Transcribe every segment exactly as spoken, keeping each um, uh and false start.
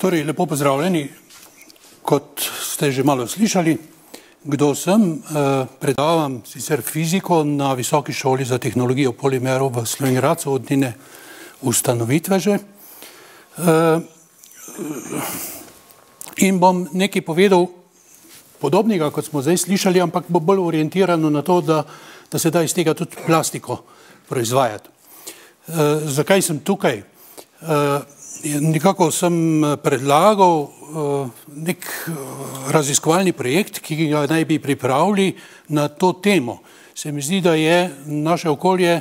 Torej, lepo pozdravljeni. Kot ste že malo slišali, kdo sem, predavam sicer fiziko na Visoki šoli za tehnologijo polimerov v Slovenj Gradcu od njene ustanovitve že. In bom nekaj povedal podobnega, kot smo zdaj slišali, ampak bo bolj orientirano na to, da, da se da iz tega tudi plastiko proizvajati. Zakaj sem tukaj? Nekako sem predlagal nek raziskovalni projekt, ki ga naj bi pripravili na to temo. Se mi zdi, da je naše okolje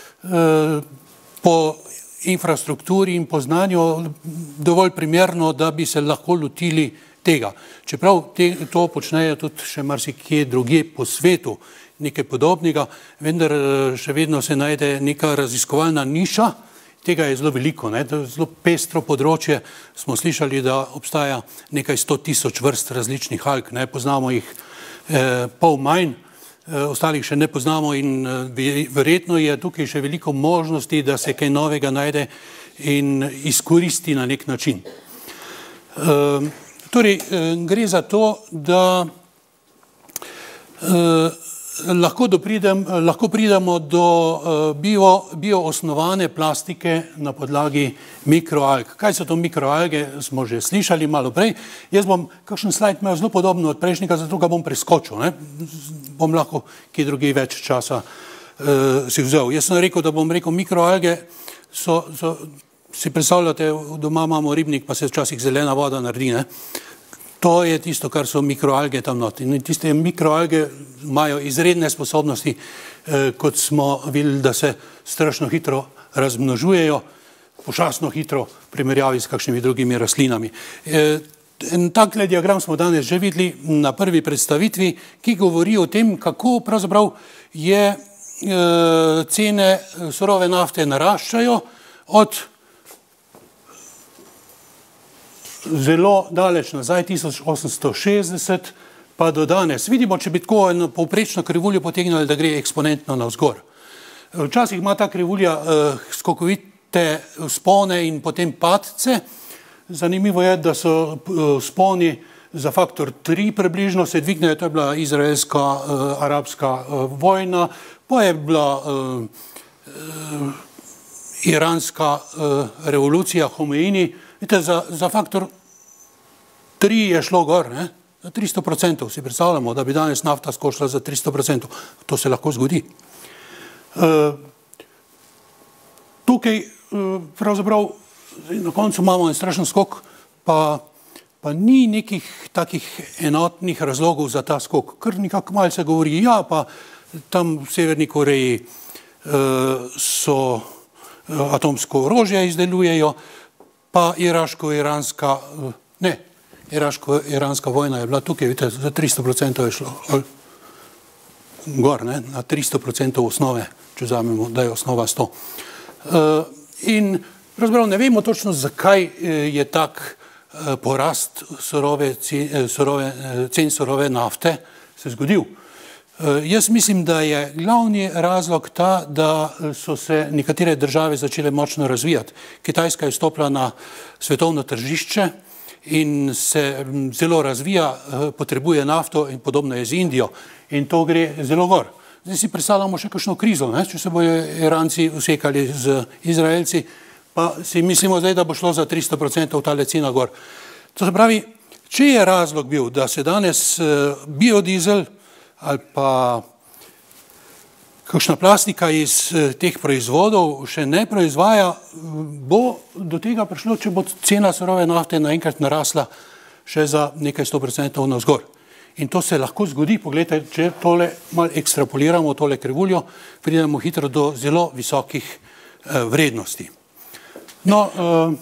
po infrastrukturi in po znanju dovolj primerno, da bi se lahko lotili tega. Čeprav te, to počnejo tudi še marsikje drugje po svetu, nekaj podobnega, vendar še vedno se najde neka raziskovalna niša. Tega je zelo veliko, ne? To je zelo pestro področje. Smo slišali, da obstaja nekaj sto tisoč vrst različnih alg, ne? Poznamo jih eh, pol manj, eh, ostalih še ne poznamo in eh, verjetno je tukaj še veliko možnosti, da se kaj novega najde in izkoristi na nek način. Eh, torej, eh, gre za to, da eh, Lahko, dopridem, lahko pridemo do bio, bio osnovane plastike na podlagi mikroalg. Kaj so to mikroalge, smo že slišali malo prej. Jaz bom kakšen slajd imel zelo podobno od prejšnjega, zato ga bom preskočil. Ne? Bom lahko kje drugi več časa uh, si vzel. Jaz sem rekel, da bom rekel mikroalge, so, so, si predstavljate, doma imamo ribnik, pa se včasih zelena voda naredi, ne? To je tisto, kar so mikroalge tam noti. In tiste mikroalge imajo izredne sposobnosti, eh, kot smo videli, da se strašno hitro razmnožujejo, pošastno hitro v primerjavi s kakšnimi drugimi rastlinami. Eh, en takle diagram smo danes že videli na prvi predstavitvi, ki govori o tem, kako pravzaprav je eh, cene surove nafte naraščajo od zelo daleč nazaj, tisoč osemsto šestdeset, pa do danes. Vidimo, če bi tako eno povprečno krivuljo potegnili, da gre eksponentno navzgor. Včasih ima ta krivulja eh, skokovite spone in potem padce. Zanimivo je, da so eh, sponi za faktor tri približno se dvignejo, to je bila izraelska, eh, arabska eh, vojna, pa je bila eh, eh, iranska eh, revolucija, Homeini. Vidite, za, za faktor tri je šlo gor, ne? Za tristo procentov si predstavljamo, da bi danes nafta skočila za tristo procentov. To se lahko zgodi. Uh, tukaj uh, pravzaprav na koncu imamo en strašen skok, pa, pa ni nekih takih enotnih razlogov za ta skok. Kar nekako malce govori, ja, pa tam v Severni Koreji uh, so uh, atomsko orožje izdelujejo, pa iraško-iranska, ne, iraško-iranska vojna je bila tukaj, vidite, za tristo procentov je šlo gor, ne, na tristo procentov osnove, če vzamemo, da je osnova sto. In pravzaprav ne vemo točno, zakaj je tak porast surove, surove, cen surove nafte se zgodil. Jaz mislim, da je glavni razlog ta, da so se nekatere države začele močno razvijati. Kitajska je stopila na svetovno tržišče in se zelo razvija, potrebuje nafto in podobno je z Indijo. In to gre zelo gor. Zdaj si predstavljamo še kakšno krizo, ne? Če se bojo Iranci usekali z Izraelci, pa si mislimo zdaj, da bo šlo za tristo procentov tale cena gor. To se pravi, če je razlog bil, da se danes biodizel ali pa kakšna plastika iz teh proizvodov še ne proizvaja, bo do tega prišlo, če bo cena surove nafte naenkrat narasla še za nekaj sto procentov navzgor. In to se lahko zgodi, pogledajte, če tole malo ekstrapoliramo, tole krivuljo, pridemo hitro do zelo visokih eh, vrednosti. No, eh,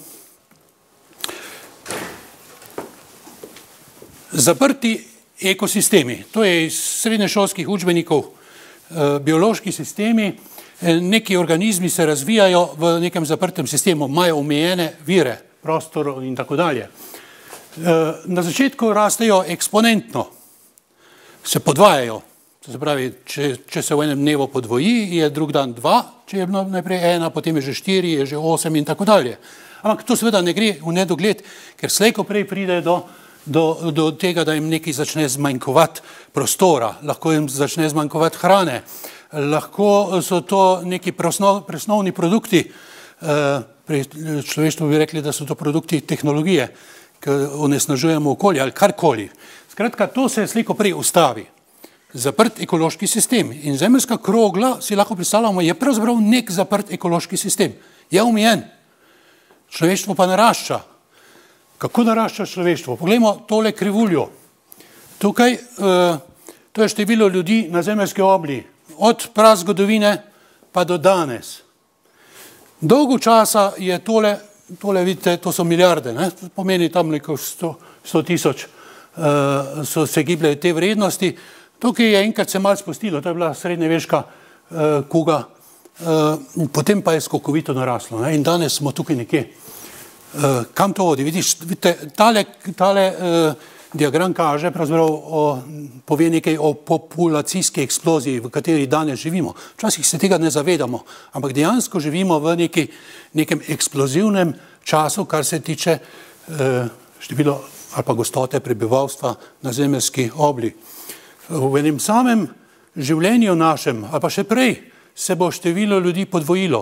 zaprti ekosistemi, to je iz srednješolskih učbenikov, biološki sistemi, neki organizmi se razvijajo v nekem zaprtem sistemu, imajo omejene vire, prostor in tako dalje. Na začetku rastejo eksponentno, se podvajajo, To se pravi, če, če se v enem dnevu podvoji, je drug dan dva, če je bilo najprej ena, potem je že štiri, je že osem in tako dalje. Ampak to seveda ne gre v nedogled, ker slejko prej pride do, do, do tega, da jim nekaj začne zmanjkovati prostora, lahko jim začne zmanjkovati hrane, lahko so to neki presnov, presnovni produkti, pri človeštvu bi rekli, da so to produkti tehnologije, ki onesnažujemo okolje ali karkoli. Skratka, to se slejko prej ustavi. Zaprt ekološki sistem. In zemeljska krogla, si lahko predstavljamo, je pravzaprav nek zaprt ekološki sistem. Je omejen. Človeštvo pa narašča. Kako narašča človeštvo? Poglejmo tole krivuljo. Tukaj, to je število ljudi na zemeljski obli, od prazgodovine pa do danes. Dolgo časa je tole, tole vidite, to so milijarde, ne? Pomeni tam neko sto tisoč, so se gibljajo te vrednosti. Tukaj je enkrat se malo spustilo, to je bila srednjeveška kuga, potem pa je skokovito naraslo, ne? In danes smo tukaj nekje. Kam to vodi? Vidiš, vidite, tale, tale diagram kaže, pravzaprav pove nekaj o populacijski eksploziji, v kateri danes živimo. Včasih se tega ne zavedamo, ampak dejansko živimo v neki, nekem eksplozivnem času, kar se tiče število ali pa gostote prebivalstva na zemeljski obli. V enem samem življenju našem, ali pa še prej, se bo število ljudi podvojilo.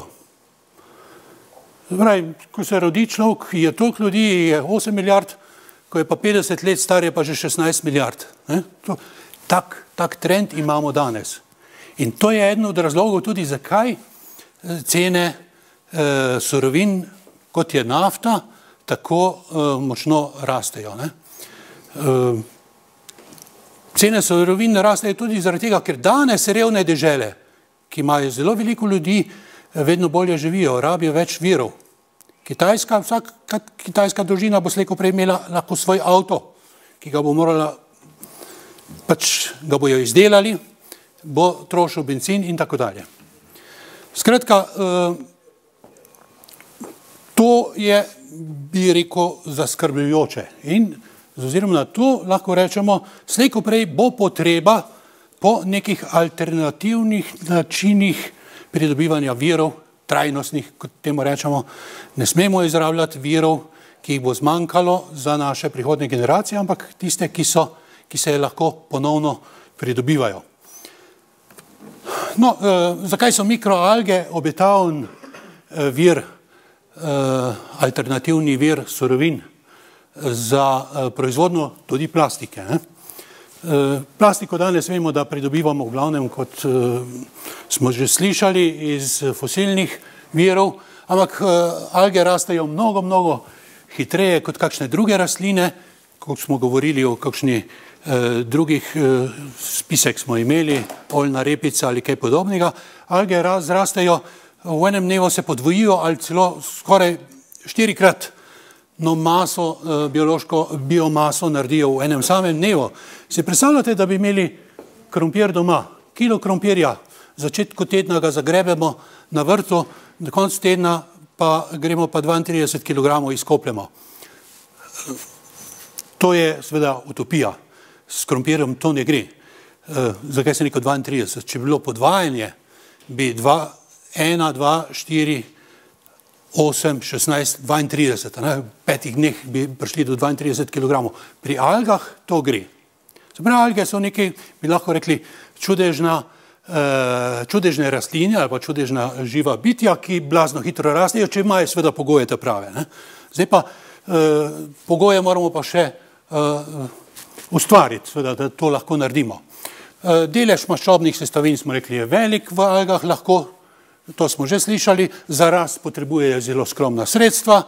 Zdaj, ko se rodi človek, je toliko ljudi, je osem milijard, ko je pa petdeset let star, je pa že šestnajst milijard. To, tak, tak trend imamo danes. In to je eden od razlogov tudi, zakaj cene eh, surovin, kot je nafta, tako eh, močno rastejo. Ne? Eh, cene surovin rastejo tudi zaradi tega, ker danes revne dežele, ki imajo zelo veliko ljudi, vedno bolje živijo, rabijo več virov. Kitajska, vsaka kitajska družina bo slejko prej imela lahko svoj avto, ki ga bo morala, pač ga bojo izdelali, bo trošil bencin in tako dalje. Skratka, to je, bi rekel, zaskrbljujoče. In z ozirom na to lahko rečemo, slejko prej bo potreba po nekih alternativnih načinih pridobivanja virov, trajnostnih, kot temu rečemo. Ne smemo izrabljati virov, ki jih bo zmanjkalo za naše prihodne generacije, ampak tiste, ki, so, ki se lahko ponovno pridobivajo. No, eh, zakaj so mikroalge obetaven eh, vir, eh, alternativni vir surovin za eh, proizvodnjo tudi plastike? Ne? Plastiko danes vemo, da pridobivamo v glavnem, kot smo že slišali, iz fosilnih virov, ampak alge rastejo mnogo, mnogo hitreje kot kakšne druge rastline, kot smo govorili o kakšni drugih spisek smo imeli, oljna repica ali kaj podobnega. Alge zrastejo, v enem dnevu se podvojijo ali celo skoraj štirikrat no maso, biološko biomaso naredijo v enem samem dnevu. Si predstavljate, da bi imeli krompir doma, kilo krompirja, v začetku tedna ga zagrebemo na vrtu, na koncu tedna pa gremo pa dvaintrideset kilogramov izkopljemo. To je seveda utopija. S krompirjem to ne gre. Zakaj se neko dvaintrideset? Če bi bilo podvajanje, bi dva, ena, dva, štiri, osem, šestnajst, dvaintrideset. V petih dneh bi prišli do dvaintrideset kilogramov. Pri algah to gre. Zapravo, alge so nekaj, bi lahko rekli, čudežna, čudežne rastline ali pa čudežna živa bitja, ki blazno hitro rastejo, če imajo seveda pogoje te prave. Ne? Zdaj pa pogoje moramo pa še ustvariti, seveda, da to lahko naredimo. Delež maščobnih sestavin, smo rekli, je velik v algah, lahko, to smo že slišali, za rast potrebujejo zelo skromna sredstva,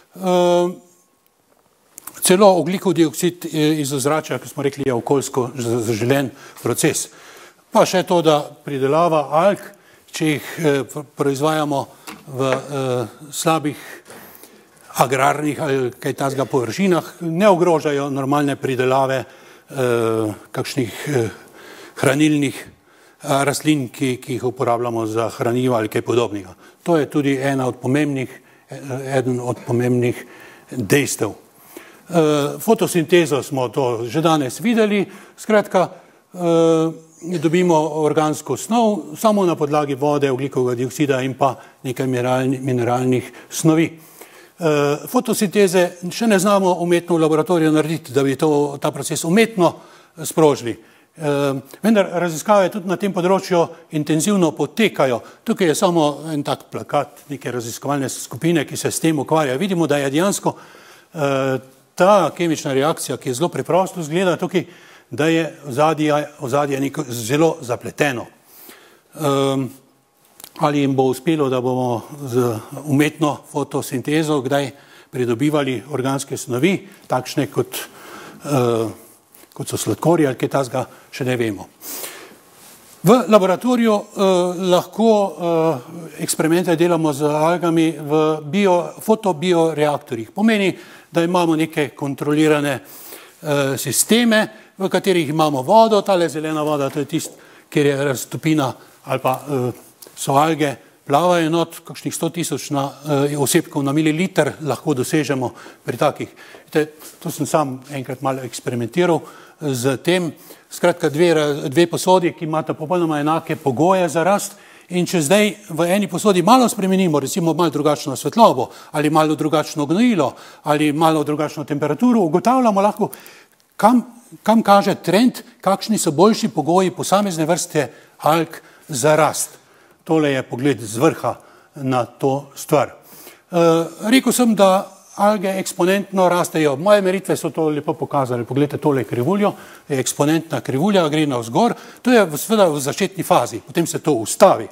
celo ogljikov dioksid iz ozračja, ki smo rekli, je okoljsko zaželen proces. Pa še to, da pridelava alg, če jih proizvajamo v slabih agrarnih ali kaj takega površinah, ne ogrožajo normalne pridelave kakšnih hranilnih rastlin, ki jih uporabljamo za hranilo ali kaj podobnega. To je tudi ena od pomembnih, eden od pomembnih dejstev. Fotosintezo smo to že danes videli, skratka, dobimo organsko snov samo na podlagi vode, ogljikovega dioksida in pa nekaj mineralnih snovi. Fotosinteze še ne znamo umetno v laboratoriju narediti, da bi to, ta proces umetno sprožili. Vendar raziskave tudi na tem področju intenzivno potekajo. Tukaj je samo en tak plakat neke raziskovalne skupine, ki se s tem ukvarja. Vidimo, da je dejansko ta kemična reakcija, ki je zelo preprosto izgleda tukaj, da je ozadje neko zelo zapleteno. Ali jim bo uspelo, da bomo z umetno fotosintezo kdaj pridobivali organske snovi, takšne kot, kot so sladkorji ali kaj takega, še ne vemo. V laboratoriju lahko eksperimente delamo z algami v bio, fotobioreaktorjih. Pomeni, da imamo neke kontrolirane sisteme, v katerih imamo vodo, tale zelena voda, to je tist, kjer je raztopina ali pa so alge, plavajo not, kakšnih sto tisoč na osebkov na mililiter lahko dosežemo pri takih. To sem sam enkrat malo eksperimentiral z tem, skratka dve, dve posodi, ki imata popolnoma enake pogoje za rast, in če zdaj v eni posodi malo spremenimo, recimo malo drugačno svetlobo, ali malo drugačno gnojilo, ali malo drugačno temperaturo, ugotavljamo lahko, kam, kam kaže trend, kakšni so boljši pogoji posamezne vrste alg za rast. Tole je pogled z vrha na to stvar. Rekel sem, da alge eksponentno rastejo. Moje meritve so to lepo pokazali. Poglejte tole krivuljo, je eksponentna krivulja, gre navzgor. To je seveda v začetni fazi, potem se to ustavi.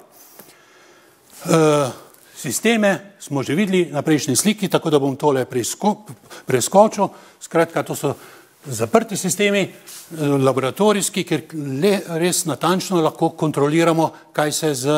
Sisteme smo že videli na prejšnji sliki, tako da bom tole preskočil. Skratka, to so zaprti sistemi, laboratorijski, ker res natančno lahko kontroliramo, kaj se z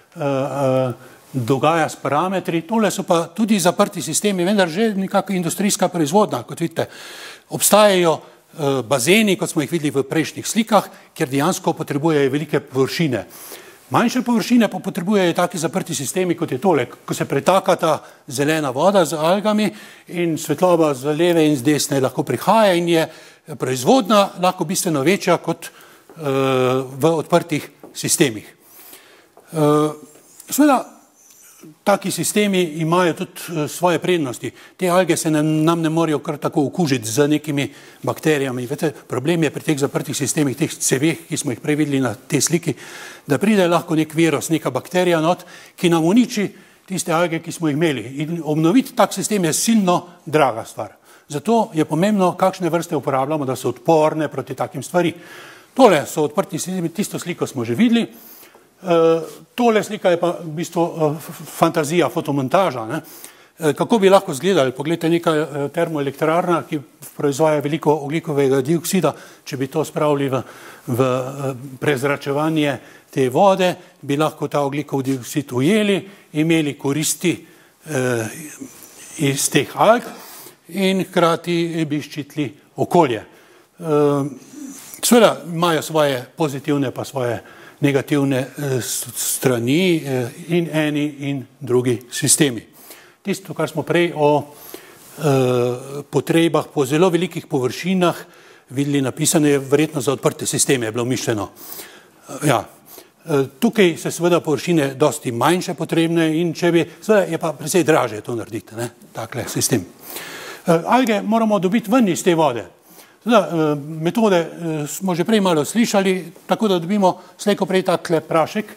dogaja s parametri. Tole so pa tudi zaprti sistemi, vendar že nekako industrijska proizvodnja, kot vidite. Obstajajo bazeni, kot smo jih videli v prejšnjih slikah, kjer dejansko potrebujejo velike površine. Manjše površine pa potrebujejo taki zaprti sistemi, kot je tole, ko se pretaka ta zelena voda z algami in svetloba z leve in z desne lahko prihaja in je proizvodnja lahko bistveno večja kot v odprtih sistemih. Seveda, taki sistemi imajo tudi svoje prednosti. Te alge se nam ne morejo kar tako okužiti z nekimi bakterijami. Vete, problem je pri teh zaprtih sistemih, teh ceveh, ki smo jih prej videli na tej sliki, da pride lahko nek virus, neka bakterija not, ki nam uniči tiste alge, ki smo jih imeli. In obnoviti tak sistem je silno draga stvar. Zato je pomembno, kakšne vrste uporabljamo, da so odporne proti takim stvari. Tole so odprti sistemi, tisto sliko smo že videli. Tole slika je pa v bistvu fantazija, fotomontaža. Ne? Kako bi lahko izgledali? Poglejte, neka termoelektrarna, ki proizvaja veliko ogljikovega dioksida, če bi to spravili v, v prezračevanje te vode, bi lahko ta ogljikov dioksid ujeli, imeli koristi eh, iz teh alg in hkrati bi ščitili okolje. Eh, seveda imajo svoje pozitivne pa svoje negativne strani in eni in drugi sistemi. Tisto, kar smo prej o potrebah po zelo velikih površinah videli napisano, je verjetno za odprte sisteme je bilo mišljeno. Ja. Tukaj se seveda površine dosti manjše potrebne in če bi, seveda je pa precej draže to narediti, ne, takle sistem. Alge moramo dobiti ven iz te vode. Zdaj, metode smo že prej malo slišali, tako da dobimo slejko prej takle prašek,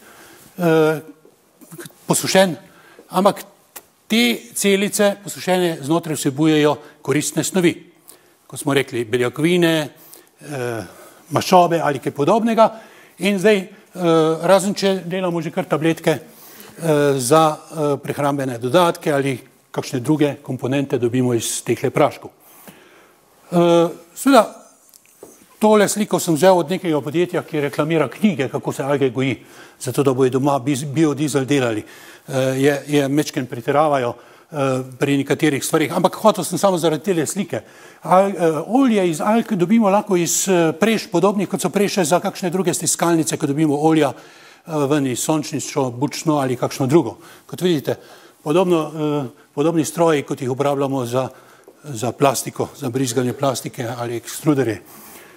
posušen, ampak te celice posušene znotraj vsebujejo koristne snovi. Kot smo rekli, beljakovine, maščobe ali kaj podobnega. In zdaj, razen če delamo že kar tabletke za prehrambene dodatke ali kakšne druge komponente dobimo iz tehle praškov. Seveda, tole sliko sem vzel od nekega podjetja, ki reklamira knjige, kako se alge goji, zato da bojo doma biodizel delali. Je, je mečken pretiravajo pri nekaterih stvarih, ampak hotel sem samo zaradi tele slike. Al, olje iz alg dobimo lahko iz preš podobnih, kot so preše za kakšne druge stiskalnice, ko dobimo olja ven iz sončnično, bučno ali kakšno drugo. Kot vidite, podobno, podobni stroji, kot jih uporabljamo za za plastiko, za brizganje plastike ali ekstruderje.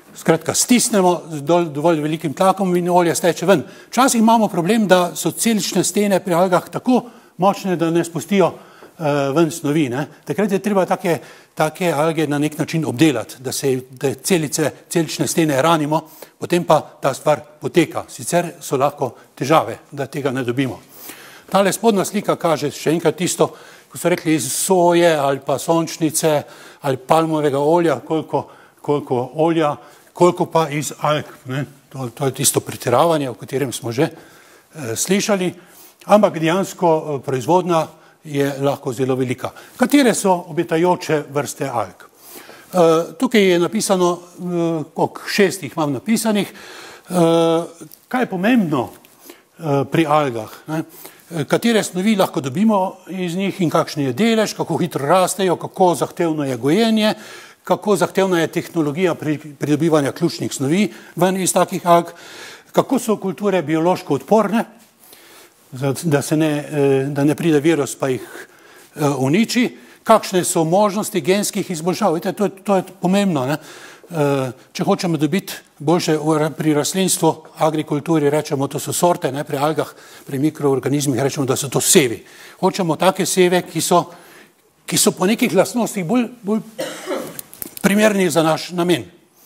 skratka, stisnemo z dovolj velikim tlakom in olje steče ven. Včasih imamo problem, da so celične stene pri algah tako močne, da ne spustijo ven snovi. Ne? Takrat je treba take, take alge na nek način obdelati, da se da celice, celične stene ranimo, potem pa ta stvar poteka. Sicer so lahko težave, da tega ne dobimo. Tale spodnja slika kaže še enkrat tisto, ko so rekli iz soje ali pa sončnice ali palmovega olja, koliko, koliko olja, koliko pa iz alg. Ne? To, to je tisto pretiravanje, o katerem smo že eh, slišali, ampak dejansko eh, proizvodnja je lahko zelo velika. Katere so obetajoče vrste alg? Uh, tukaj je napisano, uh, koliko šest jih imam napisanih, uh, kaj je pomembno uh, pri algah, ne? Katere snovi lahko dobimo iz njih in kakšen je delež, kako hitro rastejo, kako zahtevno je gojenje, kako zahtevna je tehnologija pri pridobivanja ključnih snovi ven iz takih alg, kako so kulture biološko odporne, Da, se ne, da ne pride virus pa jih uniči, kakšne so možnosti genskih izboljšav. Vidite, to, to je pomembno. Ne? Če hočemo dobiti boljše pri rastlinstvu, agrikulturi, rečemo, to so sorte, ne? Pri algah, pri mikroorganizmih rečemo, da so to sevi. Hočemo take seve, ki so, ki so po nekih lastnostih bolj, bolj primerni za naš namen.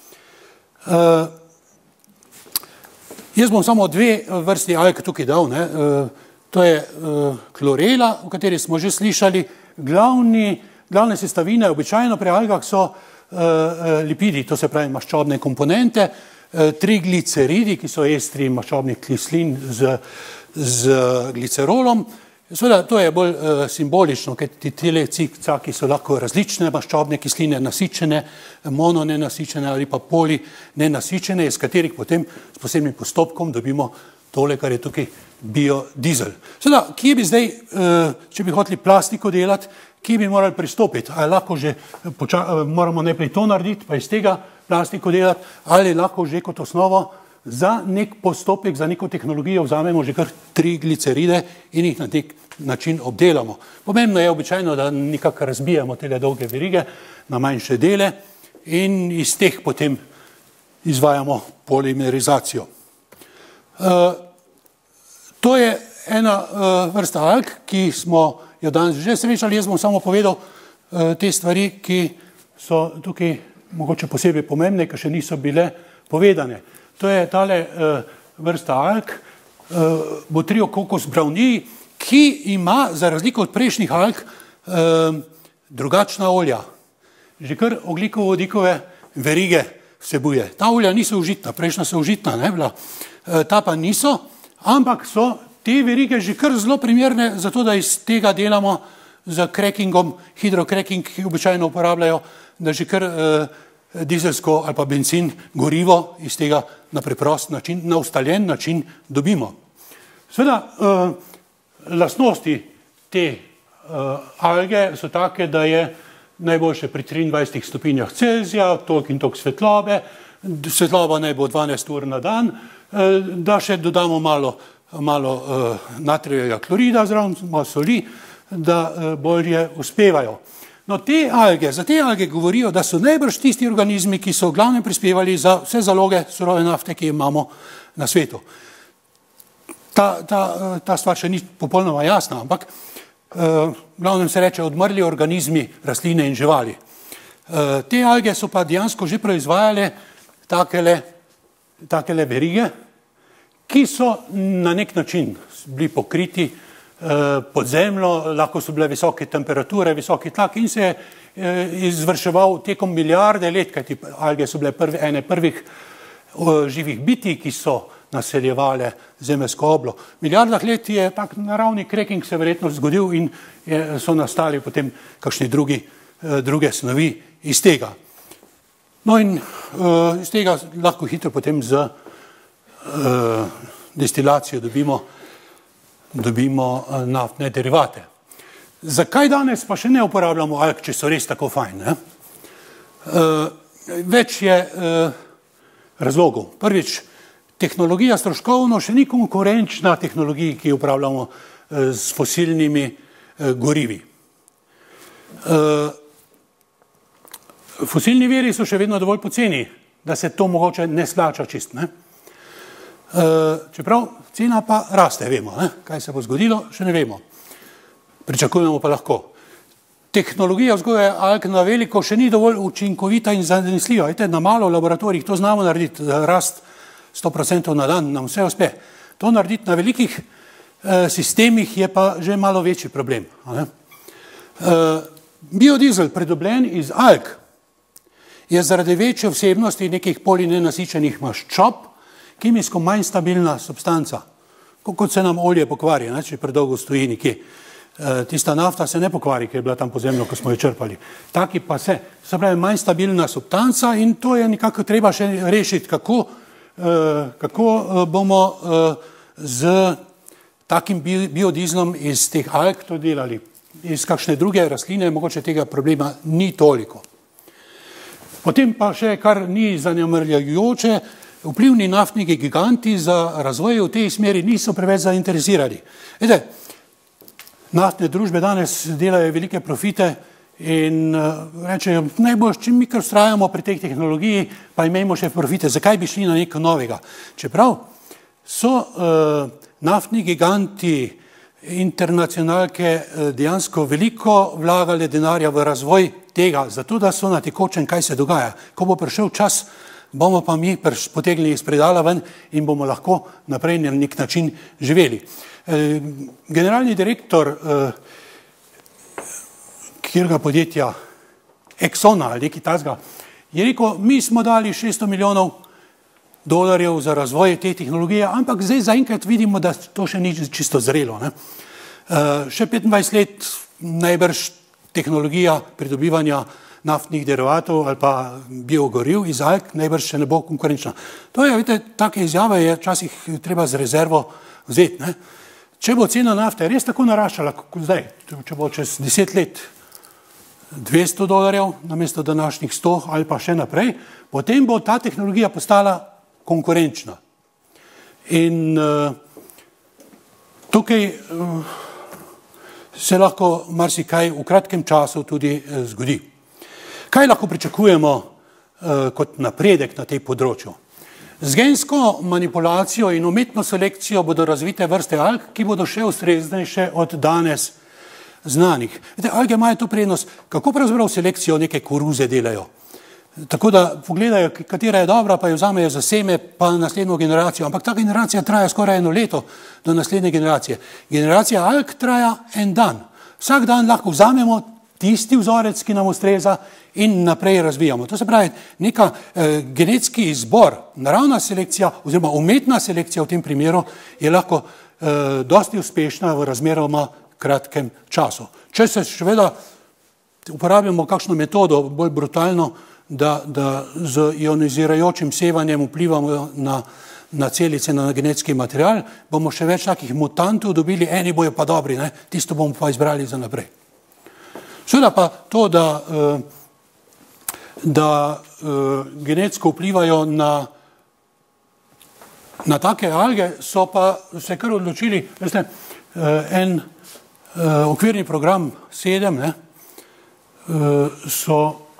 Jaz bom samo dve vrsti alg tukaj dal. Ne. To je klorela, o kateri smo že slišali. Glavni, glavne sestavine običajno pri algah so lipidi, to se pravi maščobne komponente, trigliceridi, ki so estri maščobnih kislin z, z glicerolom. Seveda, to je bolj uh, simbolično, ker ti tele cikcaki so lahko različne maščobne kisline, nasičene, mononenasičene ali pa polinenasičene, iz katerih potem s posebnim postopkom dobimo tole, kar je tukaj biodizel. Seveda, kje bi zdaj, uh, če bi hoteli plastiko delati, kje bi morali pristopiti? Ali lahko že poča, uh, moramo najprej to narediti, pa iz tega plastiko delati, ali lahko že kot osnovo za nek postopek, za neko tehnologijo vzamemo že kar tri gliceride in jih na nek način obdelamo. Pomembno je običajno, da nekako razbijamo tele dolge verige na manjše dele in iz teh potem izvajamo polimerizacijo. Uh, to je ena uh, vrsta alg, ki smo jo danes že srečali. Jaz bom samo povedal uh, te stvari, ki so tukaj mogoče posebej pomembne, ki še niso bile povedane. To je tale uh, vrsta alg, uh, Botryococos brownii, ki ima za razliko od prejšnjih alg uh, drugačna olja. Že kar ogljikovodikove verige vsebuje. Ta olja niso užitna, prejšnja so užitna, ne bila. Uh, ta pa niso, ampak so te verige že kar zelo primerne, zato da iz tega delamo z crackingom, hidrocracking, ki običajno uporabljajo, da že kar uh, dizelsko ali pa benzin, gorivo iz tega na preprost način, na ustaljen način dobimo. Seveda, uh, lastnosti te uh, alge so take, da je najboljše pri triindvajsetih stopinjah Celzija, toliko in toliko svetlobe, svetloba naj bo dvanajst ur na dan, uh, da še dodamo malo, malo uh, natrijevega klorida zraven, malo soli, da uh, bolje uspevajo. No, te alge, za te alge govorijo, da so najbrž tisti organizmi, ki so v glavnem prispevali za vse zaloge surove nafte, ki imamo na svetu. Ta, ta, ta stvar še ni popolnoma jasna, ampak uh, v glavnem se reče odmrli organizmi, rastline in živali. Uh, te alge so pa dejansko že proizvajale takele, takele verige, ki so na nek način bili pokriti pod zemljo, lahko so bile visoke temperature, visoki tlak in se je izvrševal tekom milijarde let, kajti alge so bile prvi, ene prvih živih bitij, ki so naseljevale zemeljsko oblo. V milijardah let je tak naravni cracking se verjetno zgodil in je, so nastali potem kakšni drugi, druge snovi iz tega. No in uh, iz tega lahko hitro potem z uh, destilacijo dobimo dobimo naftne derivate. Zakaj danes pa še ne uporabljamo alg, če so res tako fajn? Ne? Uh, več je uh, razlogov. Prvič, tehnologija stroškovno še ni konkurenčna tehnologiji, ki jo uporabljamo uh, s fosilnimi uh, gorivi. Uh, fosilni viri so še vedno dovolj poceni. da se to mogoče ne splača čist. Ne? Čeprav cena pa raste, vemo. Ne? Kaj se bo zgodilo, še ne vemo. Pričakujemo pa lahko. Tehnologija vzgoje alg na veliko še ni dovolj učinkovita in zanesljiva. Ete, na malo v laboratorijih to znamo narediti, rast sto procentov na dan, nam vse uspe. To narediti na velikih eh, sistemih je pa že malo večji problem. Ne? Eh, biodizel, pridobljen iz alg, je zaradi večje vsebnosti nekih polinenasičenih maščob kemijsko manj stabilna substanca, kot se nam olje pokvari, ne, če predolgo stoji nekje. E, tista nafta se ne pokvari, ki je bila tam pozemno, ko smo jo črpali. Taki pa se, se pravi, manj stabilna substanca in to je nekako treba še rešiti, kako, e, kako bomo e, z takim biodizlom iz teh alg to delali. Iz kakšne druge rastline, mogoče tega problema ni toliko. Potem pa še, kar ni zanemarjajoče, vplivni naftni giganti za razvoj v tej smeri niso preveč zainteresirani. Ede, naftne družbe danes delajo velike profite in rečejo, najbolj, če mi kar vztrajamo pri tej tehnologiji, pa imejmo še profite, zakaj bi šli na nekaj novega. Čeprav so uh, naftni giganti internacionalke dejansko veliko vlagali denarja v razvoj tega, zato da so na tekočem, kaj se dogaja. Ko bo prišel čas, bomo pa mi potegnili iz predala ven in bomo lahko naprej na nek način živeli. Generalni direktor kjerga podjetja Exxona ali nekaj takega je rekel, mi smo dali šeststo milijonov dolarjev za razvoj te tehnologije, ampak zdaj zaenkrat vidimo, da to še ni čisto zrelo. Ne? Še petindvajset let najbrž tehnologija pridobivanja naftnih derivatov ali pa biogoriv iz alg najbrž še ne bo konkurenčna. To je, vidite, take izjave je včasih treba z rezervo vzeti. Ne? Če bo cena nafte res tako naraščala, kot zdaj, če bo čez deset let dvesto dolarjev namesto današnjih sto ali pa še naprej, potem bo ta tehnologija postala konkurenčna. In uh, tukaj uh, se lahko marsikaj v kratkem času tudi uh, zgodi. Kaj lahko pričakujemo uh, kot napredek na tej področju? Z gensko manipulacijo in umetno selekcijo bodo razvite vrste alg, ki bodo še ustreznejše od danes znanih. Vete, alge imajo to prednost, kako pravzaprav selekcijo neke koruze delajo. Tako da pogledajo, katera je dobra, pa jo vzamejo za seme, pa naslednjo generacijo. Ampak ta generacija traja skoraj eno leto do naslednje generacije. Generacija alg traja en dan. Vsak dan lahko vzamemo tisti vzorec, ki nam ustreza in naprej razvijamo. To se pravi, neka eh, genetski izbor, naravna selekcija oziroma umetna selekcija v tem primeru je lahko eh, dosti uspešna v razmeroma kratkem času. Če se seveda uporabljamo kakšno metodo bolj brutalno, da, da z ionizirajočim sevanjem vplivamo na, na celice, na genetski material, bomo še več takih mutantov dobili, eni bojo pa dobri, ne? Tisto bomo pa izbrali za naprej. Seveda pa to, da, da genetsko vplivajo na, na take alge, so pa se kar odločili, veste, en okvirni program sedem, ne, so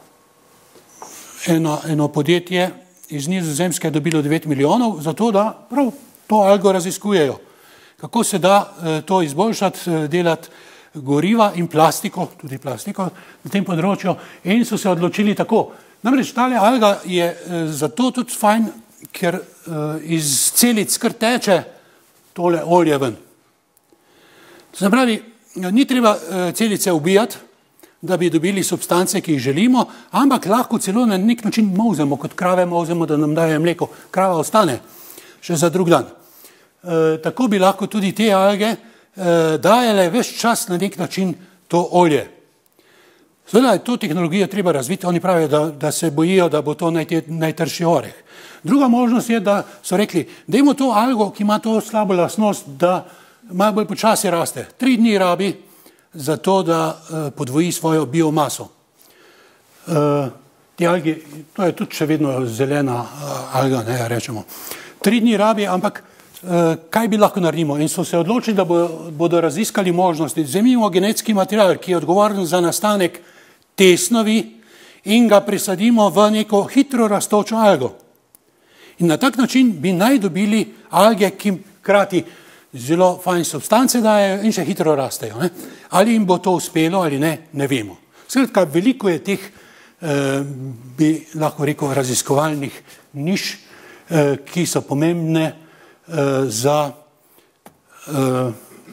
eno, eno podjetje iz Nizozemske dobilo devet milijonov za to, da prav to algo raziskujejo. Kako se da to izboljšati, delati goriva in plastiko, tudi plastiko na tem področju, in so se odločili tako. Namreč tale alga je zato tudi fajn, ker iz celic kar teče tole olje ven. Se pravi, ni treba celice ubijati, da bi dobili substance, ki jih želimo, ampak lahko celo na nek način molzemo, kot krave molzemo, da nam daje mleko. Krava ostane še za drug dan. E, tako bi lahko tudi te alge e, dajale ves čas na nek način to olje. Seveda je to tehnologijo treba razviti, oni pravijo, da, da se bojijo, da bo to najte, najtrši oreh. Druga možnost je, da so rekli, dajmo to algo, ki ima to slabo lastnost, da malo bolj počasi raste. Tri dni rabi za to, da uh, podvoji svojo biomaso. Uh, te alge, to je tudi še vedno zelena uh, alga, ne, rečemo. Tri dni rabi, ampak uh, kaj bi lahko naredimo? In so se odločili, da bo, bodo raziskali možnosti. Vzemimo genetski material, ki je odgovoren za nastanek te snovi in ga presadimo v neko hitro rastočo algo. In na tak način bi naj dobili alge, ki krati zelo fajn substance dajejo in še hitro rastejo. Ne? Ali jim bo to uspelo ali ne, ne vemo. Skratka, veliko je teh, eh, bi lahko rekel, raziskovalnih niš, eh, ki so pomembne eh, za eh,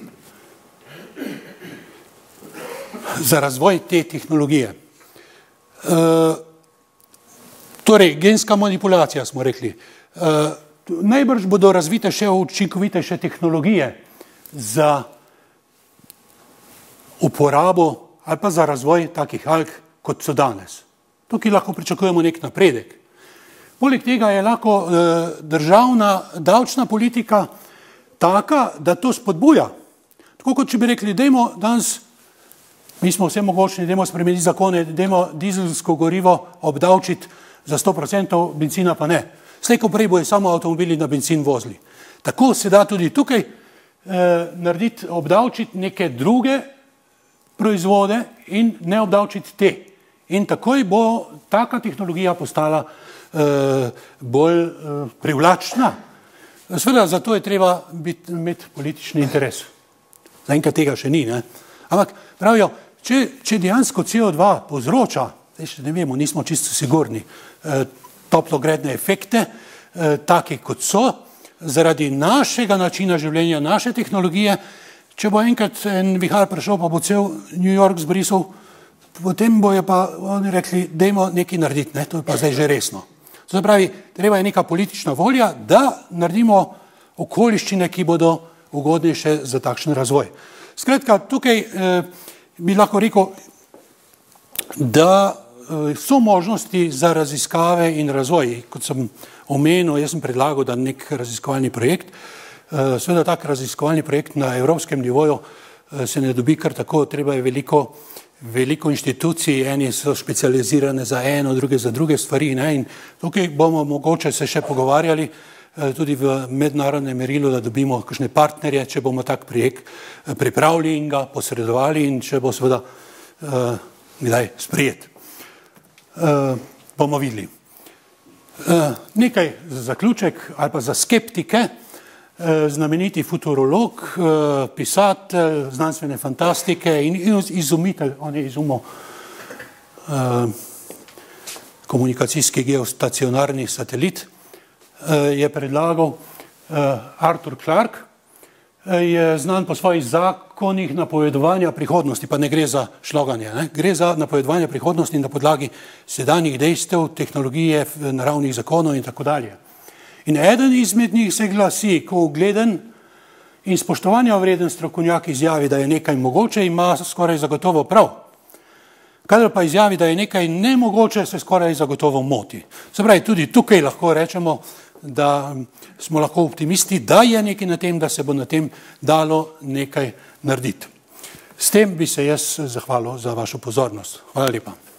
za razvoj te tehnologije. Uh, torej, genska manipulacija smo rekli. Uh, najbrž bodo razvite še učinkovitejše tehnologije za uporabo ali pa za razvoj takih alg, kot so danes. Tukaj lahko pričakujemo nek napredek. Poleg tega je lahko uh, državna davčna politika taka, da to spodbuja. Tako kot če bi rekli, dajmo danes, mi smo vse mogočni, dajmo spremeniti zakone, dajmo dizelsko gorivo obdavčiti za sto procentov, benzina pa ne. Slej ko prej bojo samo avtomobili na benzin vozili. Tako se da tudi tukaj eh, narediti, obdavčiti neke druge proizvode in ne obdavčiti te. In takoj bo taka tehnologija postala eh, bolj eh, privlačna. Seveda, zato je treba biti, imeti politični interes. Zaenkrat tega še ni, ne? Ampak pravijo, če, če dejansko C O dva povzroča, še ne vemo, nismo čisto sigurni, eh, toplogredne efekte, eh, taki kot so, zaradi našega načina življenja, naše tehnologije, če bo enkrat en vihar prišel, pa bo cel New York zbrisal, potem bojo pa oni rekli, dajmo nekaj narediti, ne? To je pa zdaj že resno. To se pravi, treba je neka politična volja, da naredimo okoliščine, ki bodo ugodnejše za takšen razvoj. Skratka, tukaj eh, bi lahko rekel, da eh, so možnosti za raziskave in razvoj. Kot sem omenil, jaz sem predlagal, da nek raziskovalni projekt, eh, seveda tak raziskovalni projekt na evropskem nivoju eh, se ne dobi kar tako, treba je veliko, veliko inštitucij, eni so specializirane za eno, druge za druge stvari, ne? In tukaj bomo mogoče se še pogovarjali, tudi v mednarodnem merilu, da dobimo kakšne partnerje, če bomo tak projekt pripravili in ga posredovali in če bo seveda uh, kdaj sprejet. Uh, bomo videli. Uh, nekaj za zaključek ali pa za skeptike, uh, znameniti futurolog, uh, pisatelj znanstvene fantastike in izumitelj, on je izumil uh, komunikacijski geostacionarni satelit, je predlagal Arthur Clarke, je znan po svojih zakonih napovedovanja prihodnosti, pa ne gre za šloganje, ne? Gre za napovedovanje prihodnosti na podlagi sedanjih dejstev, tehnologije, naravnih zakonov in tako dalje. In eden izmed njih se glasi, ko ugleden in spoštovanja vreden strokovnjak izjavi, da je nekaj mogoče, ima skoraj zagotovo prav. Kadar pa izjavi, da je nekaj nemogoče, se skoraj zagotovo moti. Se pravi, tudi tukaj lahko rečemo, da smo lahko optimisti, da je nekaj na tem, da se bo na tem dalo nekaj narediti. S tem bi se jaz zahvalil za vašo pozornost. Hvala lepa.